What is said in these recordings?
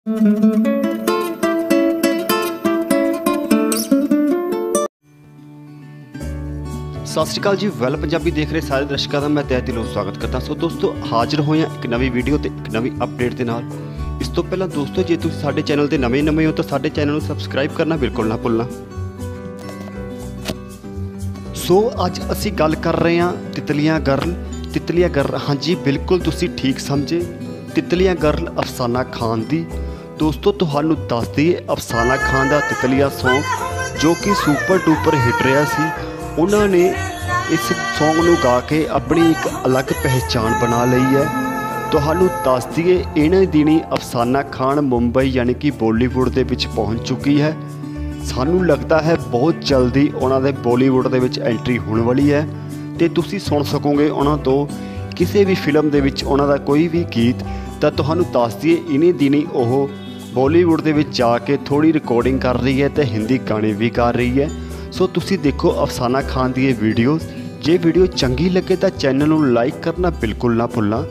सत श्री अकाल जी, वैल पंजाबी देख रहे सारे दर्शकों का मैं तहे दिलों स्वागत करता। सो दोस्तों, हाजिर होए एक नवी वीडियो ते एक नवी अपडेट के नाल। इस तो पहला दोस्तों, जे तुसीं साडे चैनल ते नवे हो तो साडे चैनल को सबसक्राइब करना बिल्कुल ना भुलना। सो अज असी गल कर रहे हैं तितलियां गर्ल। हाँ जी, बिल्कुल तुसीं ठीक समझे, तितलियां गर्ल अफसाना खान दी। दोस्तों तुहानूं दस दईए, अफसाना खान का तितलियां सॉन्ग जो कि सुपर डुपर हिट रहा सी, उन्होंने इस सॉन्ग नूं गा के अपनी एक अलग पहचान बना ली है। तुहानूं दस दईए, इन्हां दिनी अफसाना खान मुंबई यानी कि बॉलीवुड दे विच पहुंच चुकी है। सानूं लगता है बहुत जल्दी उन्हां दे बॉलीवुड दे विच एंट्री होने वाली है ते तुसीं सुन सकोगे उन्हां तो किसी भी फिल्म दे विच उन्हां दा कोई भी गीत। तो तुहानूं दस दईए, इन्हीं दिनी ओह बॉलीवुड दे विच जाके थोड़ी रिकॉर्डिंग कर रही है तो हिंदी गाने भी गा रही है। सो तुसी देखो अफसाना खान दी ये वीडियो। जे वीडियो चंगी लगे तो चैनल को लाइक करना बिल्कुल ना भुलना।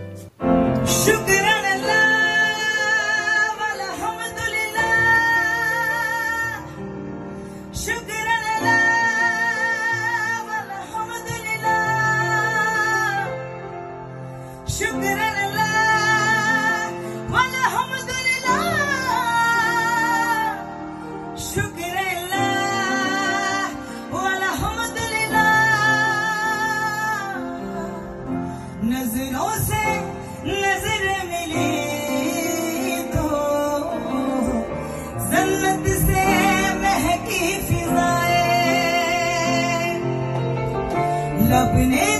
नजरों से नजर मिली तो जन्नत से महकी फिजाएं, लब ने